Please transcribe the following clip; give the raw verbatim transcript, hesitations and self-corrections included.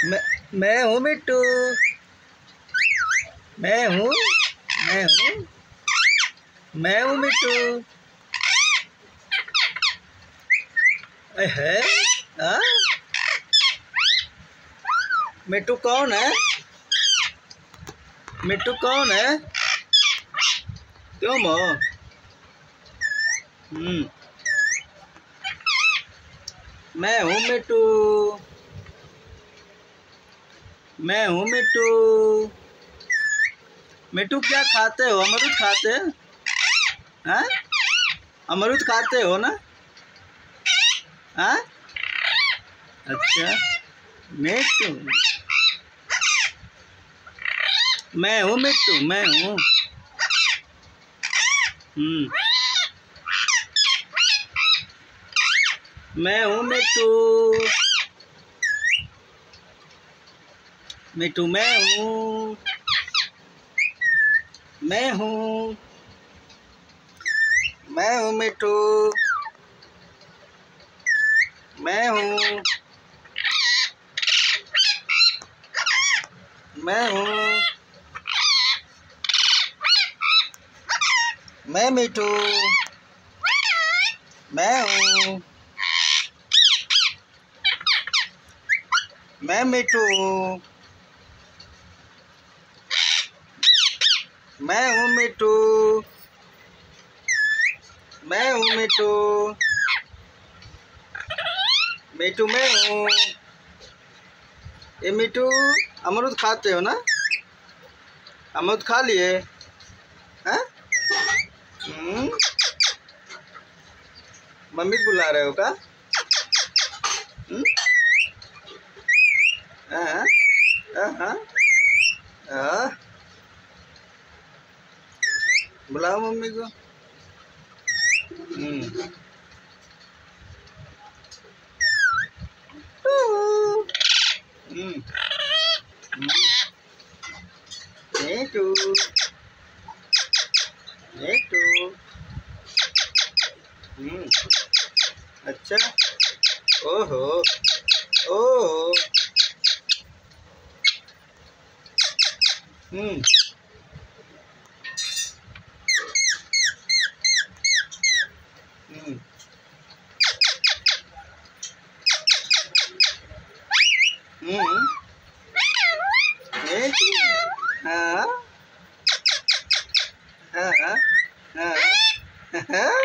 मैं मैं हूँ मिट्टू। मैं हूँ मैं हूँ मैं हूँ मिट्टू। है हाँ मिट्टू कौन है? मिट्टू कौन है? क्यों मो? हम्म मैं हूँ मिट्टू। मैं हूँ मिट्टू। मिट्टू क्या खाते हो? अमरूद खाते हैं? हाँ अमरूद खाते हो ना? हाँ अच्छा मिट्टू। मैं हूँ मिट्टू। मैं हूँ हम्म मैं हूँ मिट्टू। मिट्टू मैं हूँ। मैं हूँ मैं हूँ मिट्टू। मैं हूँ मैं हूँ मैं मिट्टू। मैं हूँ मैं मिट्टू। मैं हूँ मिट्टू। मैं हूँ मिट्टू। मिट्टू मैं हूँ। ये मिट्टू अमरूद खाते हो ना? अमरूद खा लिए? हैं? हम्म मम्मी बुला रहे हो क्या? हम्म हाँ हाँ हाँ बुलाओ मम्मी को। हम्म हम्म मिट्टू मिट्टू हम्म अच्छा ओहो ओहो हम्म हम्म हम्म मिट्टू हाँ हाँ हाँ हाँ